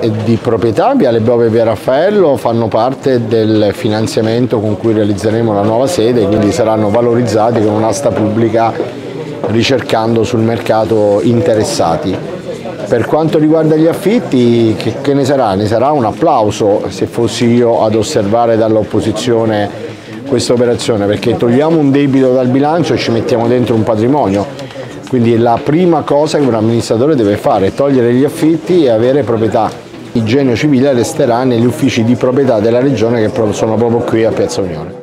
di proprietà, Viale Bove e Via Raffaello, fanno parte del finanziamento con cui realizzeremo la nuova sede, quindi saranno valorizzati con un'asta pubblica ricercando sul mercato interessati. Per quanto riguarda gli affitti, che ne sarà? Ne sarà un applauso se fossi io ad osservare dall'opposizione questa operazione, perché togliamo un debito dal bilancio e ci mettiamo dentro un patrimonio. Quindi la prima cosa che un amministratore deve fare è togliere gli affitti e avere proprietà. Il genio civile resterà negli uffici di proprietà della Regione che sono proprio qui a Piazza Unione.